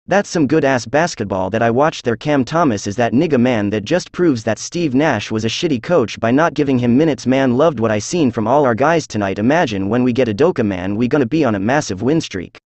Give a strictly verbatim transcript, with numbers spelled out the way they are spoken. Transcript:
That's some good-ass basketball that I watched there. Cam Thomas is that nigga, man. That just proves that Steve Nash was a shitty coach by not giving him minutes, man. Loved what I seen from all our guys tonight. Imagine when we get Udoka, man, we gonna be on a massive win streak.